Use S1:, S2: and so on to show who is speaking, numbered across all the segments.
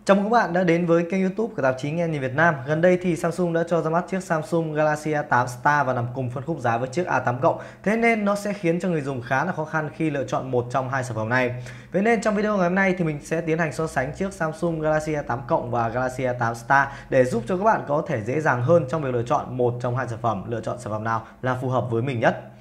S1: Chào mừng các bạn đã đến với kênh YouTube của tạp chí Nghe Nhìn Việt Nam. Gần đây thì Samsung đã cho ra mắt chiếc Samsung Galaxy A8 Star và nằm cùng phân khúc giá với chiếc A8 Cộng. Thế nên nó sẽ khiến cho người dùng khá là khó khăn khi lựa chọn một trong hai sản phẩm này. Vậy nên trong video ngày hôm nay thì mình sẽ tiến hành so sánh chiếc Samsung Galaxy A8 Cộng và Galaxy A8 Star để giúp cho các bạn có thể dễ dàng hơn trong việc lựa chọn một trong hai sản phẩm, lựa chọn sản phẩm nào là phù hợp với mình nhất.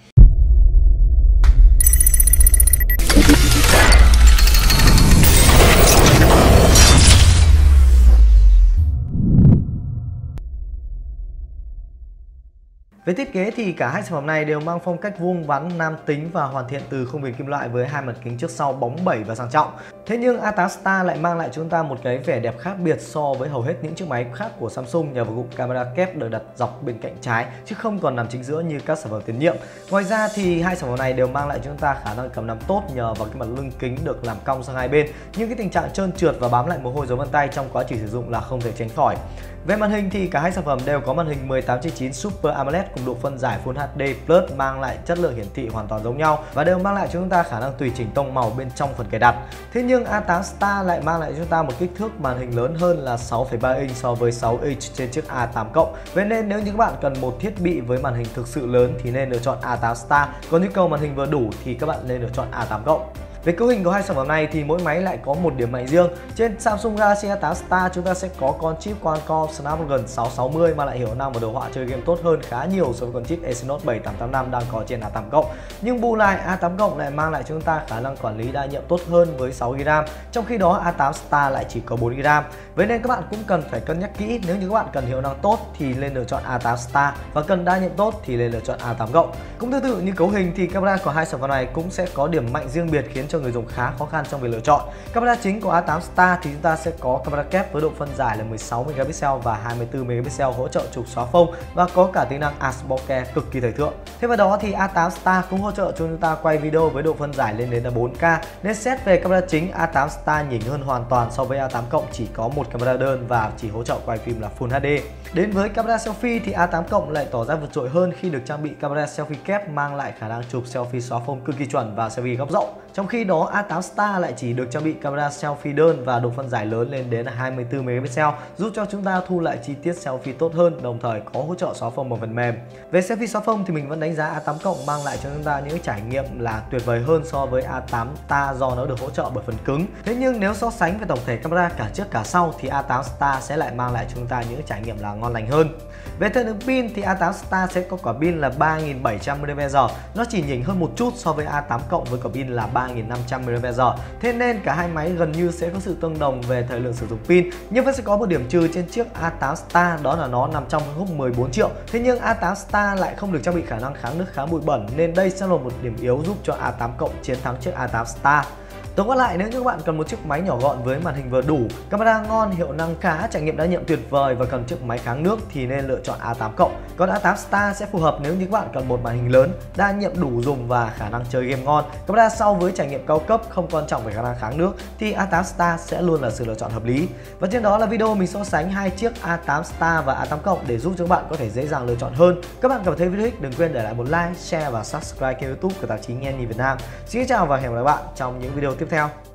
S1: Về thiết kế thì cả hai sản phẩm này đều mang phong cách vuông vắn, nam tính và hoàn thiện từ khung viền kim loại với hai mặt kính trước sau bóng bẩy và sang trọng. Thế nhưng A8 Star lại mang lại chúng ta một cái vẻ đẹp khác biệt so với hầu hết những chiếc máy khác của Samsung nhờ vào cụm camera kép được đặt dọc bên cạnh trái chứ không còn nằm chính giữa như các sản phẩm tiền nhiệm. Ngoài ra thì hai sản phẩm này đều mang lại chúng ta khả năng cầm nắm tốt nhờ vào cái mặt lưng kính được làm cong sang hai bên, nhưng cái tình trạng trơn trượt và bám lại mồ hôi dấu vân tay trong quá trình sử dụng là không thể tránh khỏi. Về màn hình thì cả hai sản phẩm đều có màn hình 18:9 Super AMOLED cùng độ phân giải Full HD Plus mang lại chất lượng hiển thị hoàn toàn giống nhau và đều mang lại cho chúng ta khả năng tùy chỉnh tông màu bên trong phần cài đặt. Thế nhưng A8 Star lại mang lại cho chúng ta một kích thước màn hình lớn hơn là 6,3 inch so với 6 inch trên chiếc A8 Cộng. Vậy nên nếu như các bạn cần một thiết bị với màn hình thực sự lớn thì nên lựa chọn A8 Star, còn nhu cầu màn hình vừa đủ thì các bạn nên lựa chọn A8 Cộng. Về cấu hình của hai sản phẩm này thì mỗi máy lại có một điểm mạnh riêng. Trên Samsung Galaxy A8 Star chúng ta sẽ có con chip Qualcomm Snapdragon 660 mang lại hiệu năng và đồ họa chơi game tốt hơn khá nhiều so với con chip Exynos 7885 đang có trên A8 Cộng. Nhưng bù lại A8 Cộng lại mang lại cho chúng ta khả năng quản lý đa nhiệm tốt hơn với 6GB RAM, trong khi đó A8 Star lại chỉ có 4GB RAM. Vậy nên các bạn cũng cần phải cân nhắc kỹ, nếu như các bạn cần hiệu năng tốt thì nên lựa chọn A8 Star và cần đa nhiệm tốt thì nên lựa chọn A8 Cộng. Cũng tương tự như cấu hình thì camera của hai sản phẩm này cũng sẽ có điểm mạnh riêng biệt khiến cho người dùng khá khó khăn trong việc lựa chọn. Camera chính của A8 Star thì chúng ta sẽ có camera kép với độ phân giải là 16 megapixel và 24 megapixel hỗ trợ chụp xóa phông và có cả tính năng ASP bokeh cực kỳ thời thượng. Thêm vào đó thì A8 Star cũng hỗ trợ cho chúng ta quay video với độ phân giải lên đến là 4K. Nên xét về camera chính, A8 Star nhỉnh hơn hoàn toàn so với A8 Cộng chỉ có một camera đơn và chỉ hỗ trợ quay phim là Full HD. Đến với camera selfie thì A8 Cộng lại tỏ ra vượt trội hơn khi được trang bị camera selfie kép mang lại khả năng chụp selfie xóa phông cực kỳ chuẩn và selfie góc rộng. Trong khi đó A8 Star lại chỉ được trang bị camera selfie đơn và độ phân giải lớn lên đến 24 megapixel, giúp cho chúng ta thu lại chi tiết selfie tốt hơn, đồng thời có hỗ trợ xóa phông bằng phần mềm. Về selfie xóa phông thì mình vẫn đánh giá A8 Cộng mang lại cho chúng ta những trải nghiệm là tuyệt vời hơn so với A8 Star do nó được hỗ trợ bởi phần cứng. Thế nhưng nếu so sánh về tổng thể camera cả trước cả sau thì A8 Star sẽ lại mang lại cho chúng ta những trải nghiệm là ngon lành hơn. Về thời lượng pin thì A8 Star sẽ có quả pin là 3700 mAh, nó chỉ nhỉnh hơn một chút so với A8 Cộng với quả pin là 3500 mAh. Thế nên cả hai máy gần như sẽ có sự tương đồng về thời lượng sử dụng pin, nhưng vẫn sẽ có một điểm trừ trên chiếc A8 Star, đó là nó nằm trong phân khúc 14 triệu. Thế nhưng A8 Star lại không được trang bị khả năng kháng nước kháng bụi bẩn, nên đây sẽ là một điểm yếu giúp cho A8 Cộng chiến thắng chiếc A8 Star. Tổng quát lại, nếu như các bạn cần một chiếc máy nhỏ gọn với màn hình vừa đủ, camera ngon, hiệu năng khá, trải nghiệm đa nhiệm tuyệt vời và cần chiếc máy kháng nước thì nên lựa chọn A8 Cộng. Còn A8 Star sẽ phù hợp nếu như các bạn cần một màn hình lớn, đa nhiệm đủ dùng và khả năng chơi game ngon. Camera sau với trải nghiệm cao cấp, không quan trọng về khả năng kháng nước thì A8 Star sẽ luôn là sự lựa chọn hợp lý. Và trên đó là video mình so sánh hai chiếc A8 Star và A8 Cộng để giúp cho các bạn có thể dễ dàng lựa chọn hơn. Các bạn cảm thấy video thích đừng quên để lại một like, share và subscribe kênh YouTube của tạp chí Nghe Nhìn Việt Nam. Xin chào và hẹn gặp lại các bạn trong những video tiếp theo.